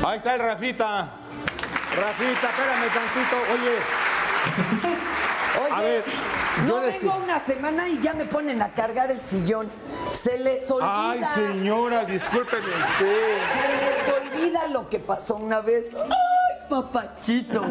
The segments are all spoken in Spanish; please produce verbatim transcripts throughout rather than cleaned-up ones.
Ahí está el Rafita. Rafita, espérame tantito. Oye. Oye, a ver, yo no decía... vengo una semana y ya me ponen a cargar el sillón. Se les olvida. Ay, señora, discúlpeme usted. Se les olvida lo que pasó una vez. Ay, papachito.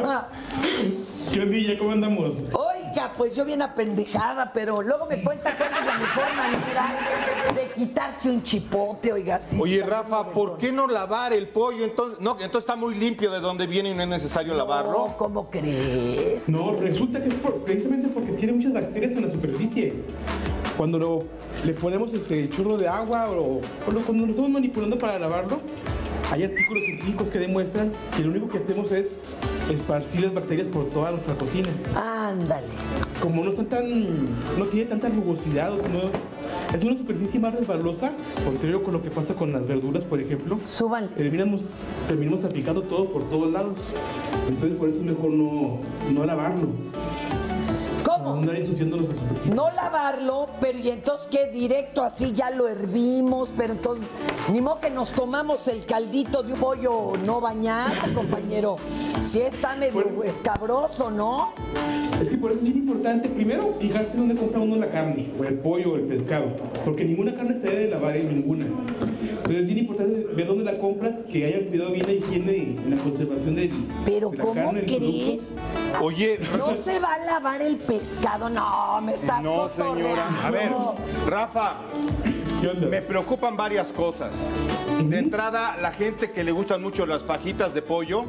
¿Qué ondilla? ¿Cómo andamos? Oiga, pues yo bien apendejada, pero luego me cuenta cuál es la mejor manera de quitarse un chipote, oiga. Sí, Oye, está Rafa, bien, ¿por qué no lavar el pollo? Entonces, no, entonces está muy limpio de donde viene y no es necesario no, lavarlo. ¿Cómo crees? No, resulta que es por- precisamente porque tiene muchas bacterias en la superficie. Cuando lo, le ponemos este churro de agua o, o lo- cuando lo estamos manipulando para lavarlo, hay artículos científicos que demuestran que lo único que hacemos es esparcir las bacterias por toda nuestra cocina. Ándale. Como no están tan, no tiene tanta rugosidad, o como es una superficie más resbalosa, contrario con lo que pasa con las verduras, por ejemplo. Súbale. Terminamos, terminamos salpicando todo por todos lados. Entonces por eso es mejor no, no lavarlo. Para no ¿Cómo? andar ensuciando nuestra superficie. No lavarlo, pero y entonces qué, directo así ya lo hervimos, pero entonces ni modo que nos comamos el caldito de un pollo no bañado, compañero. Si está medio Bueno. escabroso, ¿no? Es que por eso es bien importante, primero, fijarse dónde compra uno la carne, o el pollo, o el pescado, porque ninguna carne se debe de lavar en ninguna. Entonces es bien importante ver dónde la compras, que haya cuidado bien la higiene en la conservación del, Pero de la ¿cómo carne, del crees? Oye, No se va a lavar el pescado, no, me estás no, señora. A ver, Rafa, ¿Qué onda? me preocupan varias cosas. De entrada, la gente que le gustan mucho las fajitas de pollo,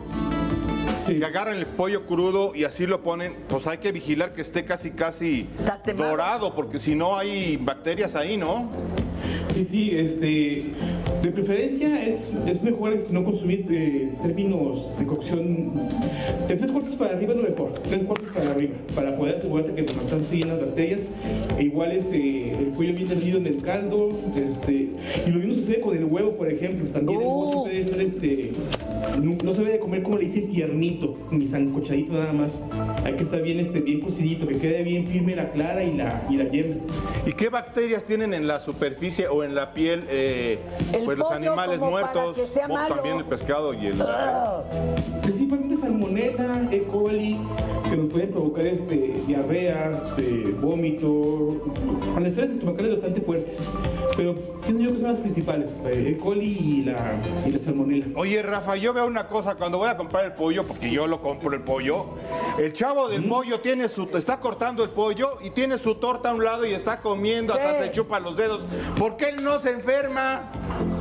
Sí. que agarran el pollo crudo y así lo ponen, pues hay que vigilar que esté casi, casi Está quemado. dorado, porque si no hay bacterias ahí, ¿no? Sí, sí, este, de preferencia es, es mejor este, no consumir eh, términos de cocción de tres cuartos para arriba, es lo mejor, tres cuartos para arriba, para poder asegurarte que no están siguiendo las bacterias. E igual este, el pollo bien hervido en el caldo, este, y lo mismo sucede con el huevo, por ejemplo, también el huevo Oh. debe ser este, no, no se debe de comer como le dicen tiernito, ni sancochadito nada más, hay que estar bien, este, bien cocidito, que quede bien firme la clara y la, y la yema. ¿Y qué bacterias tienen en la superficie o en la piel eh, El pues los pollo animales como para muertos? que sea o malo. también el pescado y el... Ah, Principalmente salmonella, E. coli, que nos pueden provocar este, diarreas, eh, vómito, malestares estomacales bastante fuertes. Pero pienso yo que son las principales, eh, E. coli y la, y la salmonella. Oye, Rafa, yo veo una cosa, cuando voy a comprar el pollo, porque yo lo compro el pollo, el chavo del pollo tiene su, está cortando el pollo y tiene su torta a un lado y está comiendo, Sí. hasta se chupa los dedos. ¿Por qué él no se enferma?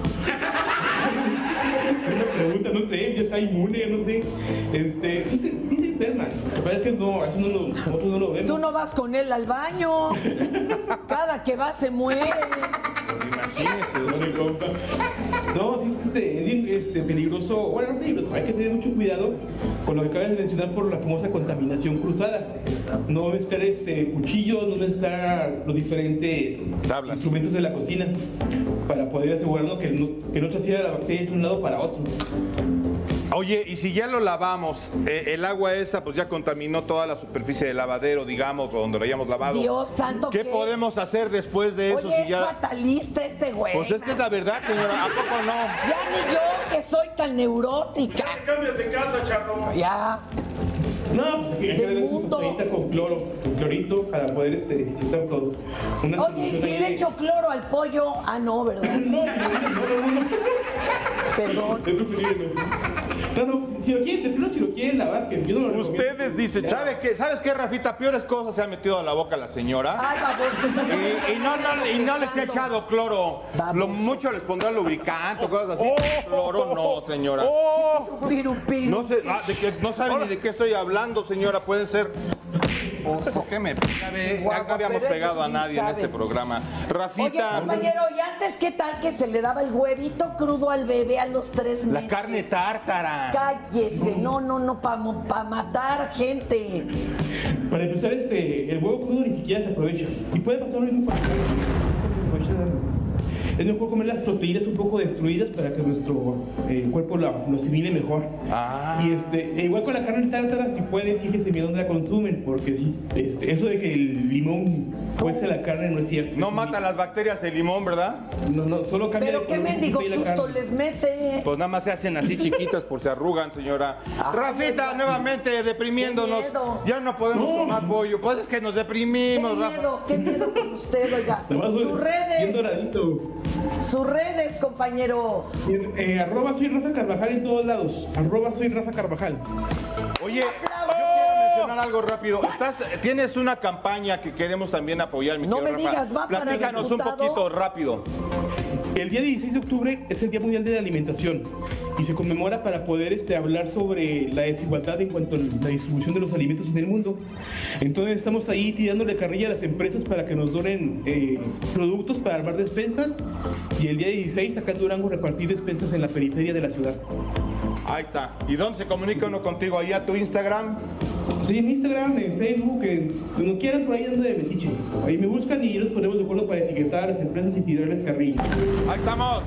Una pregunta, no sé, ya está inmune, no sé. Este, sí, se- sí se enferma. Lo que pasa es que no, eso no lo, nosotros no lo vemos. tú no vas con él al baño. Cada que va se muere. Imagínese. No, mi compa. No, sí, sí, este, es bien este, peligroso. Bueno, no peligroso, hay que tener mucho cuidado con lo que acabas de mencionar por la famosa contaminación cruzada. No mezclar este, cuchillos, no mezclar los diferentes Tablas. instrumentos de la cocina para poder asegurarnos que no, que no transfiera la bacteria de un lado para otro. Oye, y si ya lo lavamos, eh, el agua esa pues ya contaminó toda la superficie del lavadero, digamos, o donde lo hayamos lavado. Dios santo, ¿Qué podemos hacer después de eso Oye, si es ya... fatalista este güey. Pues es que es la verdad, señora, ¿a poco no? Ya ni yo que soy tan neurótica. Cambias de casa, charro. Ya. No, pues aquí hay que Del darle su mundo. tostadita con cloro, con clorito para poder este, desinfectar todo. Una Oye, ¿y solución si ahí le de- echo cloro al pollo? Ah, no, ¿verdad? No, no, no, no, no. Perdón. Es preferible. No, no, si, si lo quieren, de plano si lo quieren lavar, que yo no lo Ustedes recomiendo. dicen, ¿sabe qué? ¿Sabes qué, Rafita? Peores cosas se ha metido a la boca la señora. Ay, baboso. Y, y no, no, y no les he echado cloro. Lo mucho les pondrá lubricante o cosas así. Cloro no, señora. Piru, piru. No sé, ah, de que no saben ni de qué estoy hablando, señora. Pueden ser. ¿Por qué me ya ve, ya no habíamos pero pegado ellos a sí nadie en saben. este programa? Oye, Rafita, compañero, ¿y antes qué tal que se le daba el huevito crudo al bebé a los tres meses? la carne tártara. Cállese, no, no, no, para matar gente. Para empezar, este, el huevo crudo ni siquiera se aprovecha. Y puede pasar lo mismo para la carne. Se aprovecha. es mejor comer las proteínas un poco destruidas para que nuestro eh, cuerpo lo, lo asimile mejor. Ah. Y este, e igual con la carne tártara, si pueden, fíjense bien dónde la consumen, porque sí, este, eso de que el limón cuece la carne no es cierto. No mata las bacterias el limón, ¿verdad? No, no, solo cambia Pero de qué color mendigo y la susto carne. les mete. Pues nada más se hacen así chiquitas por se arrugan, señora. Ay, Rafita, ay, nuevamente deprimiéndonos. qué miedo. Ya no podemos No. tomar pollo. Pues es que nos Qué deprimimos, Rafa. miedo, qué miedo con usted, oiga. Nada más Sus bien redes, doradito. sus redes, compañero. Eh, arroba soy Rafa Carvajal en todos lados. Arroba soy Rafa Carvajal. Oye, yo quiero mencionar algo rápido. Estás, tienes una campaña que queremos también apoyar, mi No querido me Rafa. digas, va para Platícanos un diputado. poquito rápido. El día dieciséis de octubre es el Día Mundial de la Alimentación y se conmemora para poder este, hablar sobre la desigualdad en cuanto a la distribución de los alimentos en el mundo. Entonces estamos ahí tirándole carrilla a las empresas para que nos donen eh, productos para armar despensas y el día dieciséis acá en Durango repartir despensas en la periferia de la ciudad. Ahí está. ¿Y dónde se comunica uno contigo? ¿Ahí a tu Instagram? Sí, en Instagram, en Facebook, en donde quieran, por ahí ando de metiche. Ahí me buscan y nos ponemos de acuerdo para etiquetar a las empresas y tirarles carrilla. Ahí estamos.